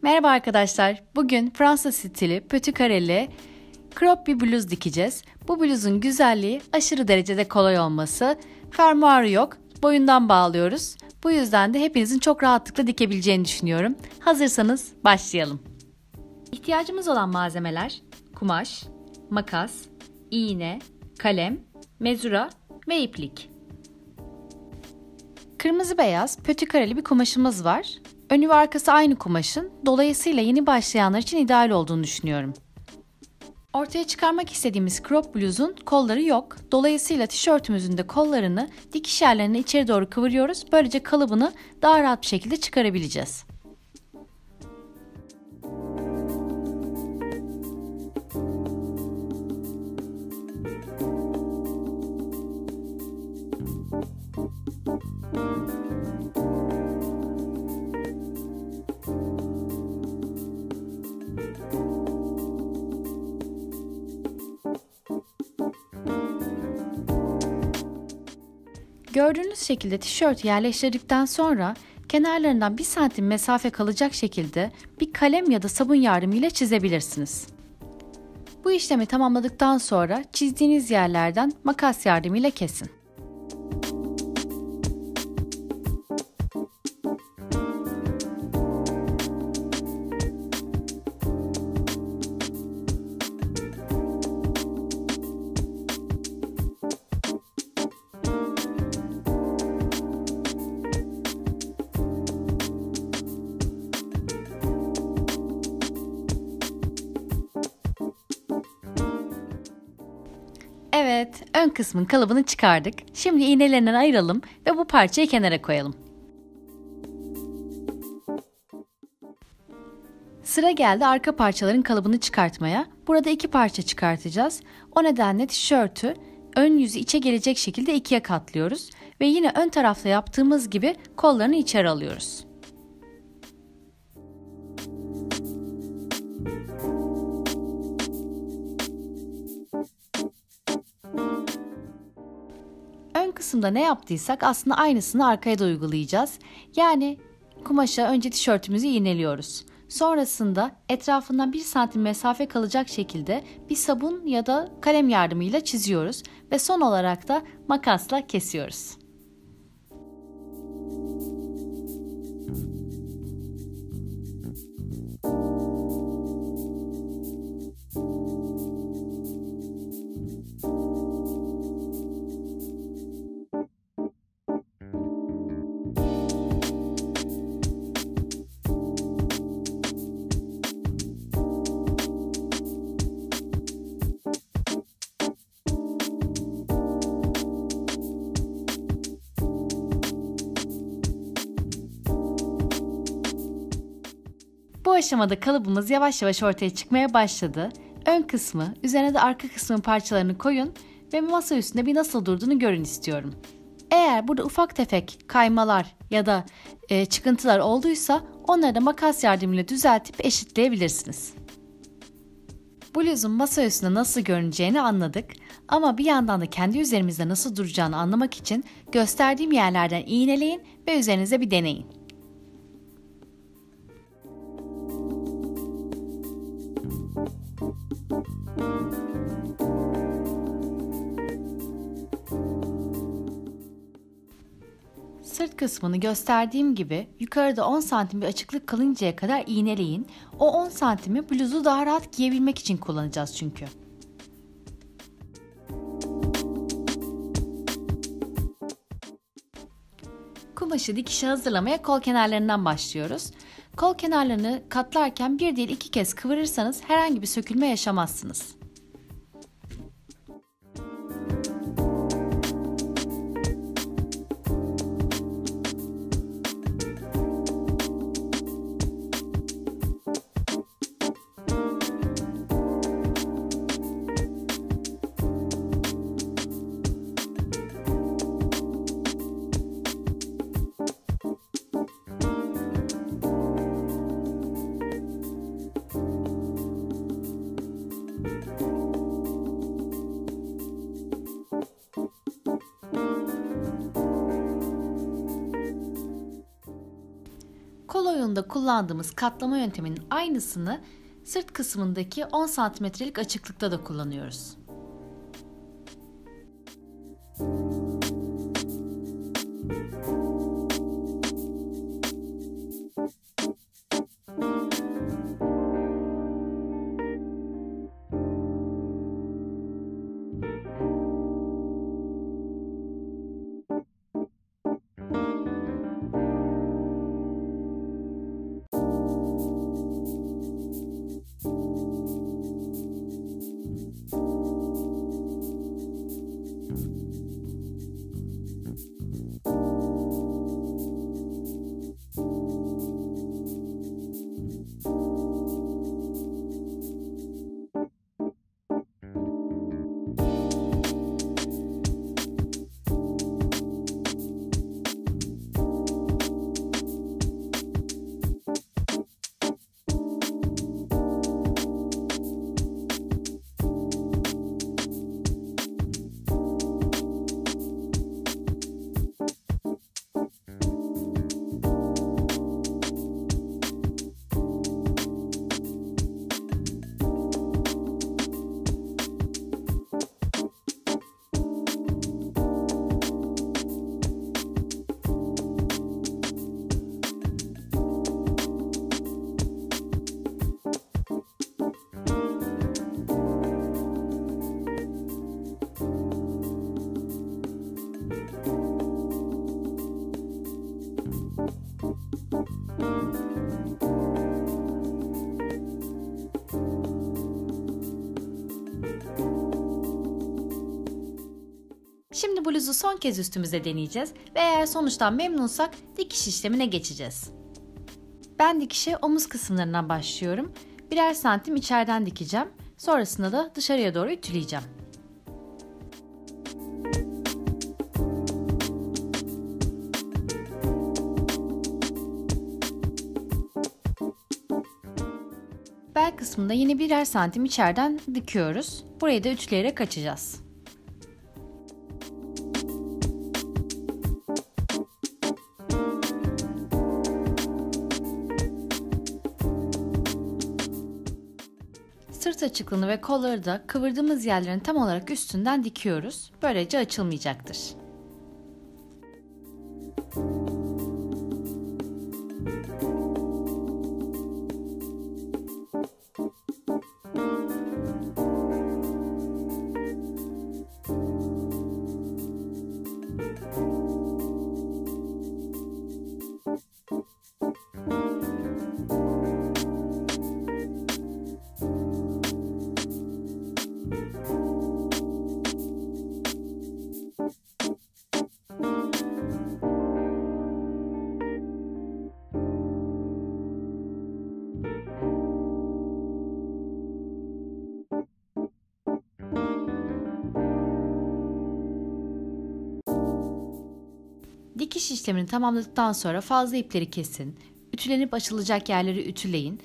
Merhaba arkadaşlar. Bugün Fransız stili pötü kareli crop bir bluz dikeceğiz. Bu bluzun güzelliği aşırı derecede kolay olması. Fermuarı yok. Boyundan bağlıyoruz. Bu yüzden de hepinizin çok rahatlıkla dikebileceğini düşünüyorum. Hazırsanız başlayalım. İhtiyacımız olan malzemeler kumaş, makas, iğne, kalem, mezura ve iplik. Kırmızı beyaz pötü kareli bir kumaşımız var. Önü ve arkası aynı kumaşın, dolayısıyla yeni başlayanlar için ideal olduğunu düşünüyorum. Ortaya çıkarmak istediğimiz crop bluzun kolları yok. Dolayısıyla tişörtümüzün de kollarını dikiş yerlerine içeri doğru kıvırıyoruz. Böylece kalıbını daha rahat bir şekilde çıkarabileceğiz. Gördüğünüz şekilde tişörtü yerleştirdikten sonra kenarlarından 1 santim mesafe kalacak şekilde bir kalem ya da sabun yardımıyla çizebilirsiniz. Bu işlemi tamamladıktan sonra çizdiğiniz yerlerden makas yardımıyla kesin. Evet, ön kısmın kalıbını çıkardık. Şimdi iğnelerinden ayıralım ve bu parçayı kenara koyalım. Sıra geldi arka parçaların kalıbını çıkartmaya. Burada 2 parça çıkartacağız. O nedenle tişörtü ön yüzü içe gelecek şekilde 2'ye katlıyoruz. Ve yine ön tarafta yaptığımız gibi kollarını içeri alıyoruz. Ön kısımda ne yaptıysak aslında aynısını arkaya da uygulayacağız. Yani kumaşa önce tişörtümüzü iğneliyoruz. Sonrasında etrafından 1 santim mesafe kalacak şekilde bir sabun ya da kalem yardımıyla çiziyoruz ve son olarak da makasla kesiyoruz. Bu aşamada kalıbımız yavaş yavaş ortaya çıkmaya başladı. Ön kısmı, üzerine de arka kısmın parçalarını koyun ve masa üstünde bir nasıl durduğunu görün istiyorum. Eğer burada ufak tefek kaymalar ya da çıkıntılar olduysa onları da makas yardımıyla düzeltip eşitleyebilirsiniz. Bluzun masa üstünde nasıl görüneceğini anladık ama bir yandan da kendi üzerimizde nasıl duracağını anlamak için gösterdiğim yerlerden iğneleyin ve üzerinize bir deneyin. Sırt kısmını gösterdiğim gibi yukarıda 10 santim bir açıklık kalıncaya kadar iğneleyin. O 10 santimi bluzu daha rahat giyebilmek için kullanacağız çünkü. Kumaşı dikişe hazırlamaya kol kenarlarından başlıyoruz. Kol kenarlarını katlarken 1 değil 2 kez kıvırırsanız herhangi bir sökülme yaşamazsınız. Kol oyununda kullandığımız katlama yönteminin aynısını sırt kısmındaki 10 santimetrelik açıklıkta da kullanıyoruz. Şimdi bluzu son kez üstümüze deneyeceğiz ve eğer sonuçtan memnunsak dikiş işlemine geçeceğiz. Ben dikişe omuz kısımlarından başlıyorum. Birer santim içeriden dikeceğim. Sonrasında da dışarıya doğru ütüleyeceğim. Bel kısmında yine birer santim içeriden dikiyoruz. Burayı da ütüleyerek açacağız. Sırt açıklığını ve kolları da kıvırdığımız yerlerin tam olarak üstünden dikiyoruz. Böylece açılmayacaktır. Dikiş işlemini tamamladıktan sonra fazla ipleri kesin, ütülenip açılacak yerleri ütüleyin.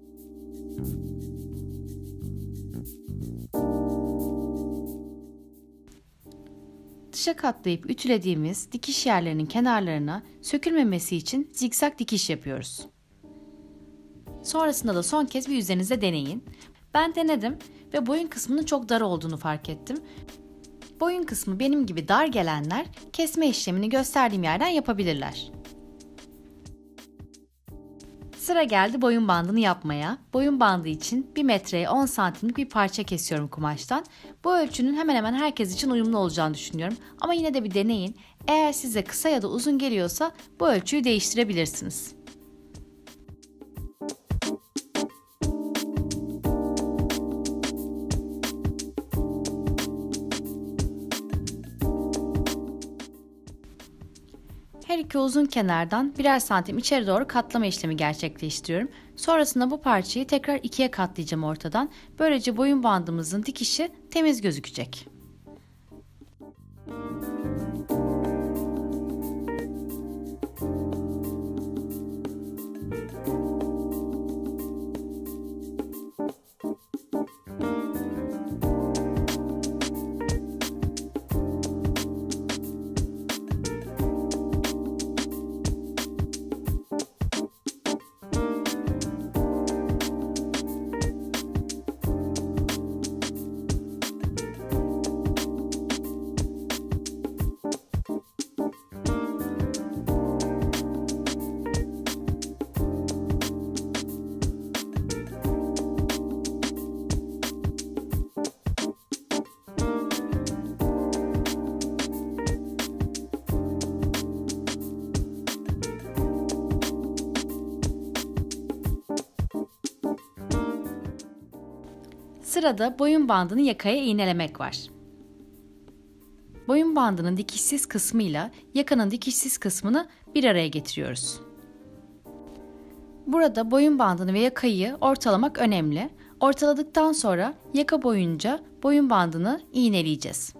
Dışa katlayıp ütülediğimiz dikiş yerlerinin kenarlarına sökülmemesi için zikzak dikiş yapıyoruz. Sonrasında da son kez bir üzerinizde deneyin. Ben denedim ve boyun kısmının çok dar olduğunu fark ettim. Boyun kısmı benim gibi dar gelenler kesme işlemini gösterdiğim yerden yapabilirler. Sıra geldi boyun bandını yapmaya. Boyun bandı için 1 metreye 10 santimlik bir parça kesiyorum kumaştan. Bu ölçünün hemen hemen herkes için uyumlu olacağını düşünüyorum. Ama yine de bir deneyin. Eğer size kısa ya da uzun geliyorsa bu ölçüyü değiştirebilirsiniz. Her iki uzun kenardan birer santim içeri doğru katlama işlemi gerçekleştiriyorum. Sonrasında bu parçayı tekrar ikiye katlayacağım ortadan. Böylece boyun bandımızın dikişi temiz gözükecek. Sırada boyun bandını yakaya iğnelemek var. Boyun bandının dikişsiz kısmıyla yakanın dikişsiz kısmını bir araya getiriyoruz. Burada boyun bandını ve yakayı ortalamak önemli. Ortaladıktan sonra yaka boyunca boyun bandını iğneleyeceğiz.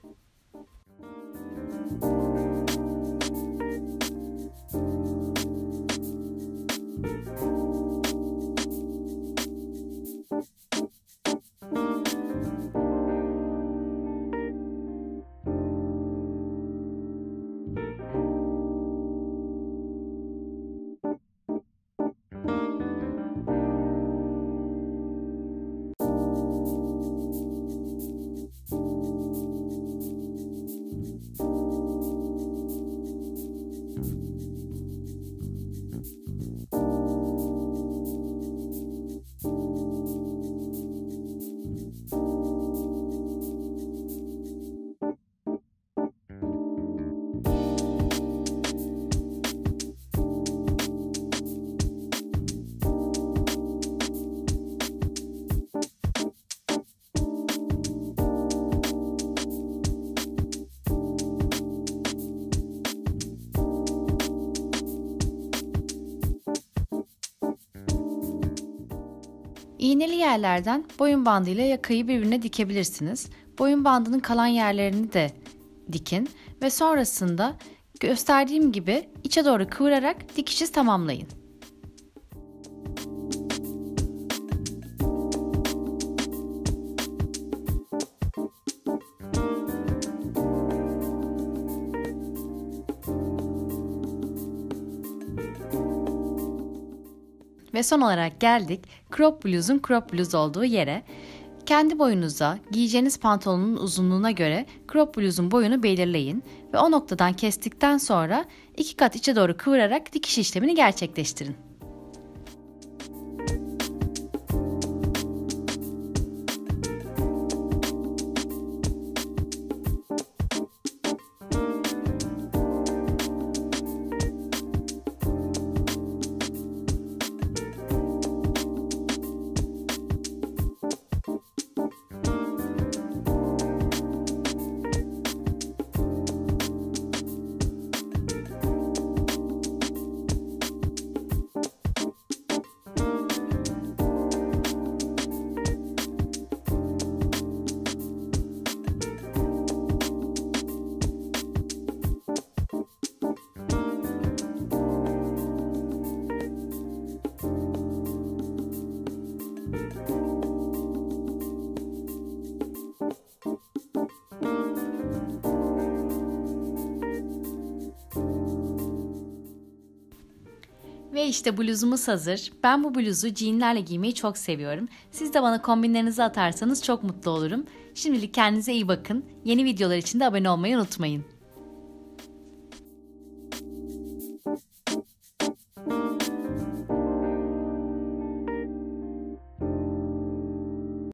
İğneli yerlerden boyun bandıyla yakayı birbirine dikebilirsiniz. Boyun bandının kalan yerlerini de dikin ve sonrasında gösterdiğim gibi içe doğru kıvırarak dikişi tamamlayın. Ve son olarak geldik crop blues'un crop blues olduğu yere. Kendi boyunuza, giyeceğiniz pantolonun uzunluğuna göre crop blues'un boyunu belirleyin ve o noktadan kestikten sonra 2 kat içe doğru kıvırarak dikiş işlemini gerçekleştirin. Ve işte bluzumuz hazır. Ben bu bluzu jeanlerle giymeyi çok seviyorum. Siz de bana kombinlerinizi atarsanız çok mutlu olurum. Şimdilik kendinize iyi bakın. Yeni videolar için de abone olmayı unutmayın.